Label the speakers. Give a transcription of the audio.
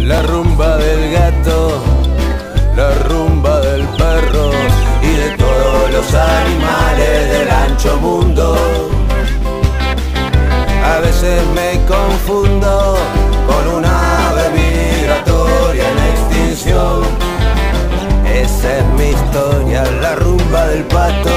Speaker 1: la rumba del gato, la rumba del perro y de todos los animales del ancho mundo. A veces me confundo con una ave migratoria en extinción. Esa es mi historia, la rumba del pato,